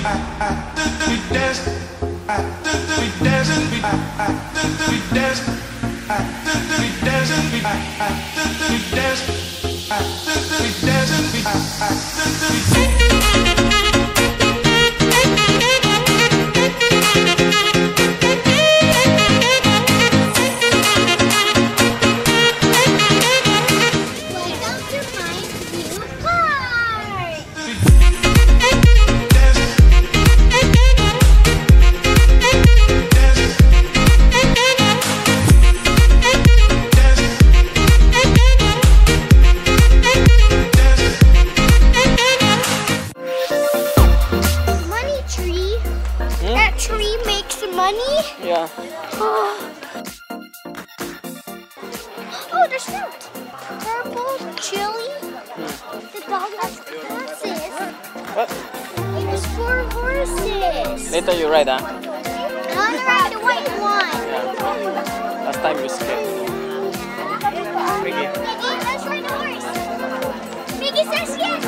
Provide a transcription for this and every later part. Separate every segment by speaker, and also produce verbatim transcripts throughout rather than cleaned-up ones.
Speaker 1: Yeah.
Speaker 2: Oh, oh there's fruit. Purple chili.
Speaker 1: Hmm.
Speaker 2: The dog has horses.
Speaker 1: What?
Speaker 2: There's four horses.
Speaker 1: Later you ride, huh?
Speaker 2: I want to ride the white one.
Speaker 1: Yeah. Last time you scared. Mickey.
Speaker 2: Mickey, let's ride the horse. Mickey says yes.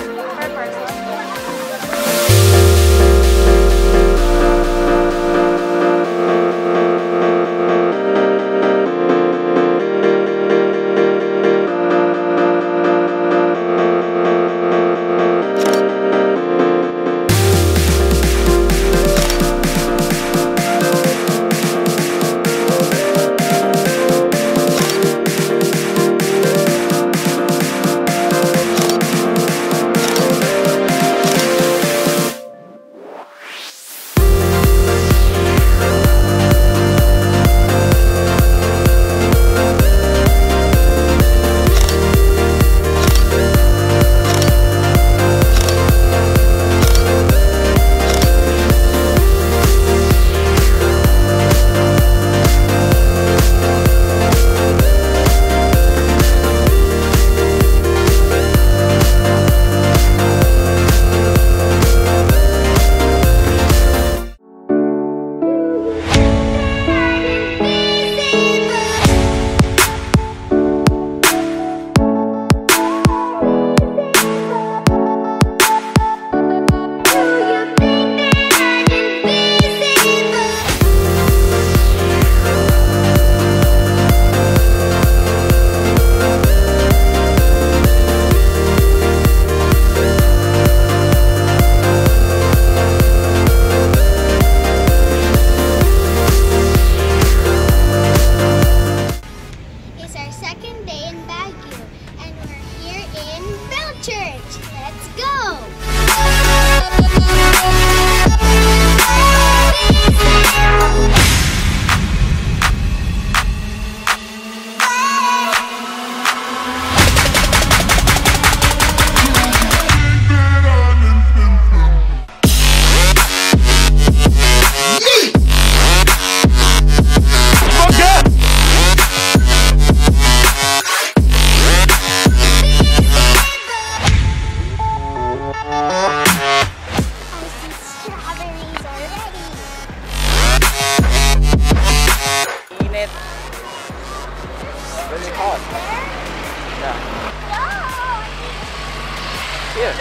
Speaker 1: Here.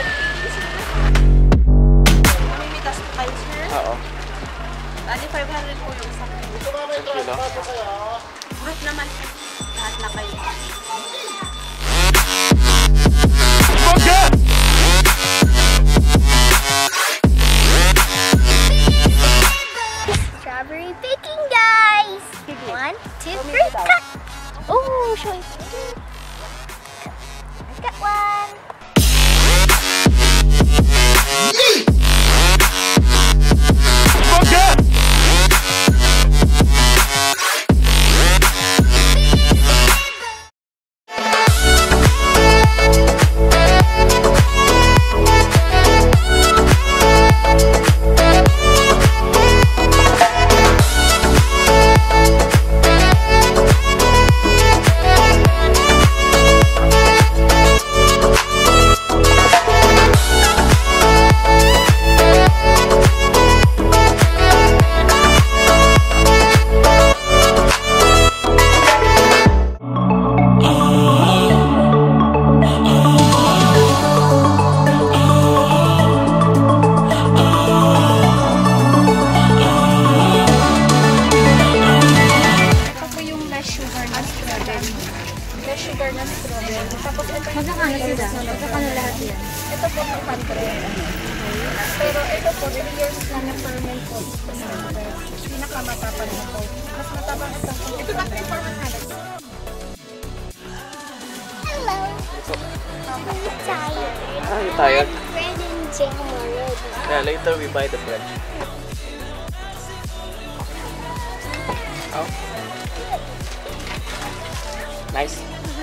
Speaker 3: Mamimitas po kayo, sir?
Speaker 1: Oo.
Speaker 3: Bali, five hundred po yung isang
Speaker 1: Kilo?
Speaker 3: group naman. Lahat na kayo.
Speaker 2: Strawberry picking, guys! One, two, three, cut! Oh, show it. I got one.
Speaker 3: sila. Magkakano lahat yan?
Speaker 4: Ito po two hundred. Pero ito po, three years na na permanent po. Pinakamatapang na po. Mas matapang ito po. Ito na three for one hundred.
Speaker 2: Hello. I'm tired.
Speaker 1: Ah, you tired?
Speaker 2: Bread and jam already.
Speaker 1: Yeah, later we buy the bread. Oh. Nice.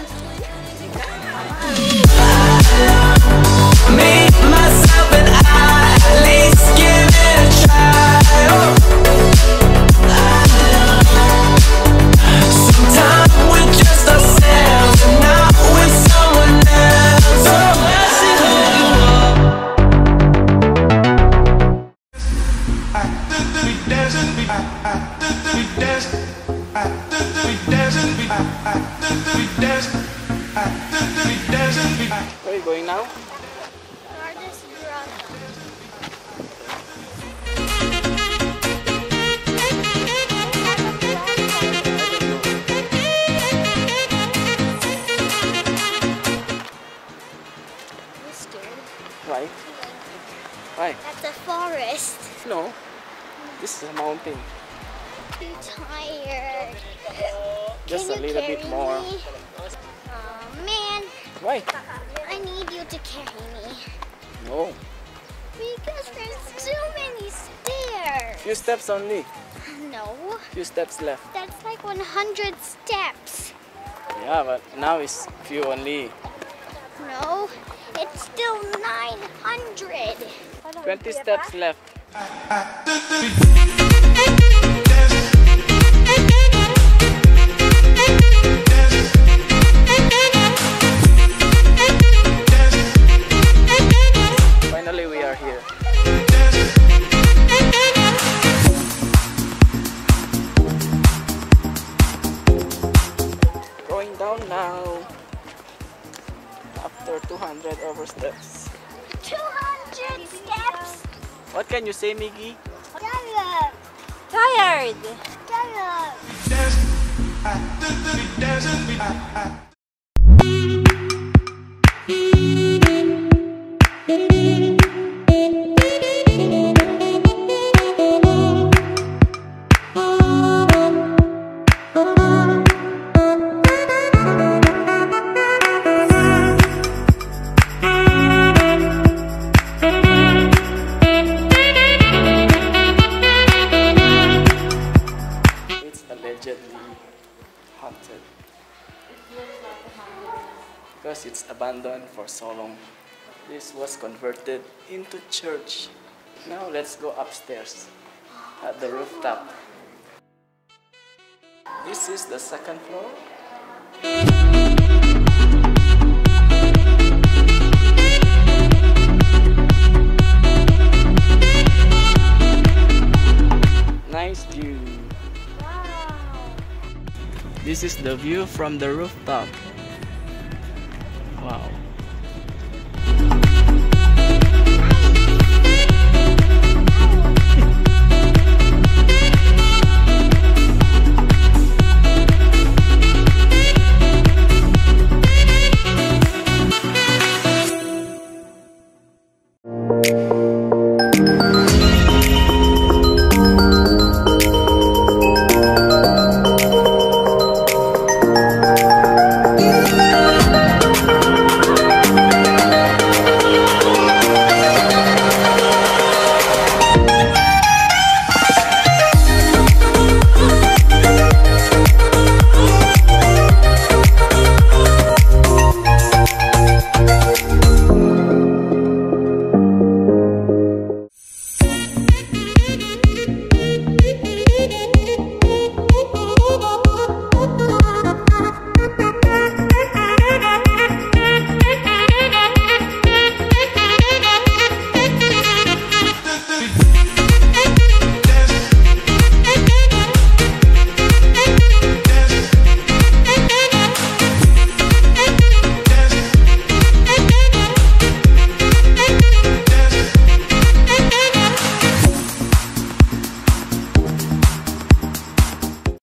Speaker 5: Me, myself, and I, at least give it a try. Sometimes we're just ourselves, and not with someone else. Oh, I see who you are. We dancing, we dance, we dancing, we dance, we dancing, we.
Speaker 1: Where are you going now?
Speaker 2: Lourdes grotto. I'm scared.
Speaker 1: Why? Why?
Speaker 2: That's a forest.
Speaker 1: No. This is a mountain.
Speaker 2: I'm tired.
Speaker 1: Just
Speaker 2: Can
Speaker 1: a
Speaker 2: you
Speaker 1: little
Speaker 2: carry
Speaker 1: bit more.
Speaker 2: me? Oh man,
Speaker 1: Why?
Speaker 2: I need you to carry me.
Speaker 1: No.
Speaker 2: Because there's so many stairs.
Speaker 1: Few steps only.
Speaker 2: No,
Speaker 1: Few steps left.
Speaker 2: that's like one hundred steps.
Speaker 1: Yeah, but now it's few only.
Speaker 2: No, it's still nine hundred.
Speaker 1: Twenty steps left. Finally, we are here. Going down now. After two hundred over steps.
Speaker 2: two hundred steps.
Speaker 1: What can you say, Miggy?
Speaker 2: Tired.
Speaker 3: Tired!
Speaker 2: Tired.
Speaker 1: It's allegedly haunted because it's abandoned for so long. This was converted into church. Now let's go upstairs at the rooftop. This is the second floor. Nice view.
Speaker 2: Wow.
Speaker 1: This is the view from the rooftop.